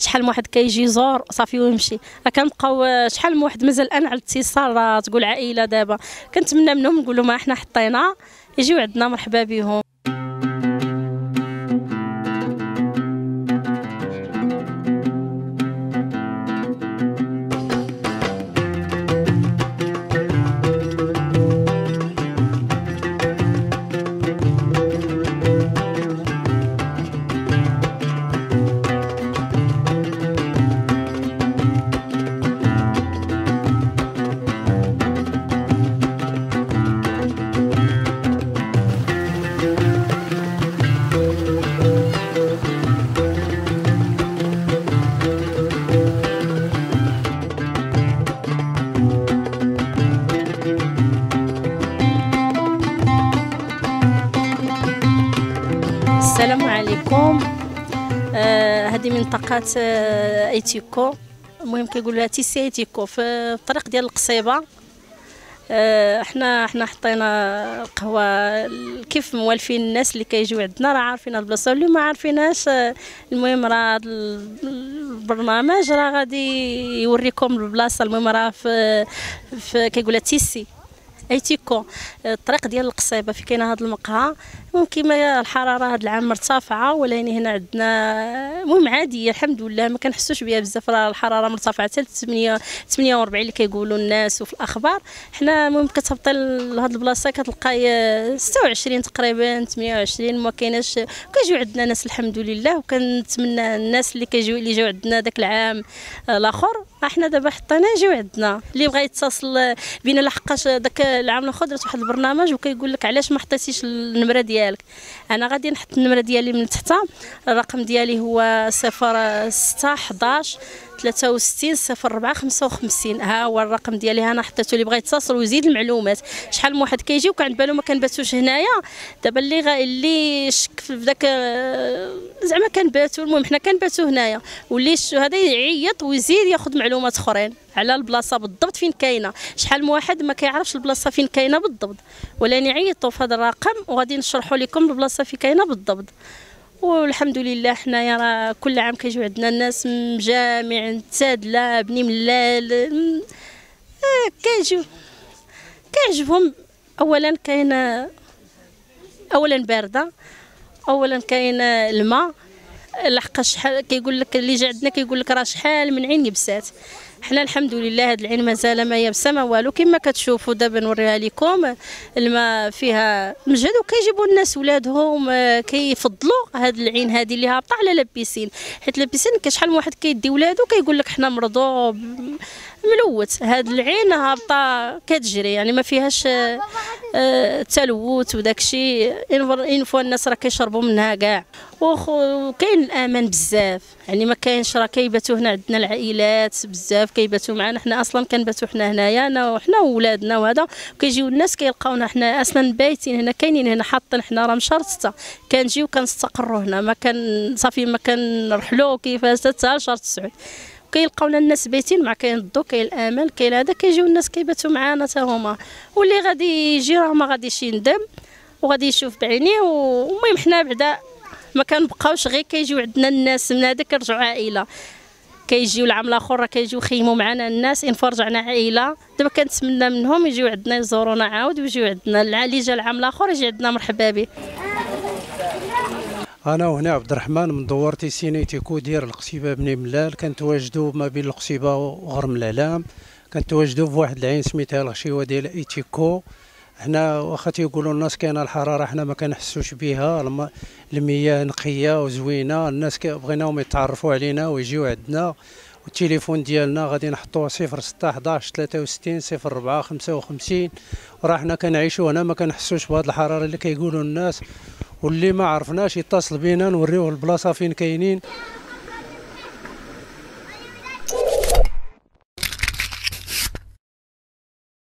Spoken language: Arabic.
شحال من واحد كيجي يزور صافي ويمشي. كنبقاو شحال من واحد مازال الان على الاتصال، تقول عائله دابا كنتمنى منهم نقول لهم احنا حطينا يجيو عندنا مرحبا بهم. السلام عليكم. هذه منطقة ايتيكو، المهم كيقولوا لها تيسي ايتيكو في الطريق ديال القصيبة. احنا حطينا القهوة كيف موالفين الناس اللي كيجيو عندنا، راه عارفين البلاصة واللي ما عارفينهاش. المهم راه البرنامج راه غادي يوريكم البلاصة. المهم راه في كيقولها تيسي ايتيكو، الطريق ديال القصيبه في كاينه هذا المقهى. المهم كيما الحراره هذا العام مرتفعه، ولكن هنا عندنا المهم عاديه الحمد لله، ما كنحسوش بها بزاف. راه الحراره مرتفعه حتى 48 اللي كيقولوا الناس وفي الاخبار. حنا المهم كتهبطي لهاد البلاصه كتلقاي 26 تقريبا 28. ما كايناش كيجيو عندنا ناس الحمد لله، وكنتمنى الناس اللي جاو عندنا داك العام الاخر احنا دابا حطينا يجيو عندنا. اللي بغى يتصل بينا لحقاش داك العام الاخر درت واحد البرنامج وكيقول لك علاش ما حطيتيش النمره ديالك. انا غادي نحط النمره ديالي من تحت. الرقم ديالي هو 06 11 63 04 55. ها هو الرقم ديالي، انا حطيته. اللي بغى يتصل ويزيد المعلومات. شحال من واحد كيجي وكان بالو ما كنباتوش هنايا. دابا اللي شك في داك زعما كنباتوا، المهم حنا كنباتوا هنايا، واللي هذا يعيط ويزيد ياخذ معلومات اخرين على البلاصه بالضبط فين كاينه. شحال من واحد ما كيعرفش البلاصه فين كاينه بالضبط، ولكن يعيطوا في هذا الرقم وغادي نشرحوا لكم البلاصه فين كاينه بالضبط. والحمد لله حنايا راه كل عام كيجيو عندنا الناس من جامع تادله بني ملال. كيجيو كيعجبهم. اولا كاين بارده، اولا كاين الماء. لحقاش شحال كيقول لك اللي جا عندنا كيقول لك راه شحال من عين يبسات. حنا الحمد لله هاد العين مازال ما يابسه ما والو. كما كتشوفوا دابا نوريها لكم، الماء فيها مجهد، وكيجيبوا الناس ولادهم كيفضلوا هاد العين هذه اللي هابطه على لابيسين. حيت لابيسين شحال من واحد كيدي ولادو كيقول لك حنا مرضوا ملوث. هاد العين هابطه كتجري، يعني ما فيهاش تلوث وداكشي. ينفوا الناس راه كيشربوا منها كاع. وكاين الامان بزاف، يعني ما كاينش راه كيباتوا هنا عندنا العائلات بزاف كيباتوا معنا. حنا اصلا كنباتوا حنا هنايا انا وحنا وولادنا وهذا، وكيجيو الناس كيلقاونا حنا اصلا بايتين هنا، كاينين هنا حاطين. حنا راه من شهر 6 كنجيو كنستقروا هنا، ما كان صافي ما كنرحلوا كيفاش حتى شهر 9 كيلقاونا الناس بايتين مع كاين الضو كاين الامل كاين هذا. كيجيو الناس كيباتوا معنا حتى هما، واللي غادي يجي راه ما غاديش يندم وغادي يشوف بعينيه. والمهم حنا بعدا ما كنبقاوش غير كيجيو عندنا الناس من هذاك كيرجعوا عائله. كيجيو العام الاخر راه كيجيو خيموا معنا الناس. ان فرجعنا عائله دابا كنتمنى منهم يجيو عندنا يزورونا عاود ويجيو عندنا. اللي جا العام الاخر يجي عندنا مرحبا به. انا هنا عبد الرحمن من دوار تيسي ايتيكو ديال القصيبه بني ملال. كنتواجدوا ما بين القصيبه وغرم العلام. كنتواجدوا في واحد العين سميتها الغشيوه ديال ايتيكو. حنا واخا تيقولوا الناس كاينه الحراره حنا ما كنحسوش بها. المياه نقيه وزوينه. الناس بغيناهم يتعرفوا علينا ويجيو عندنا. والتليفون ديالنا غادي نحطوه 06 11 63 04 55. وراه حنا كنعيشوا هنا ما كنحسوش بهاد الحراره اللي كيقولوا الناس. واللي ما عرفناش يتصل بينا نوريوه البلاصه فين كاينين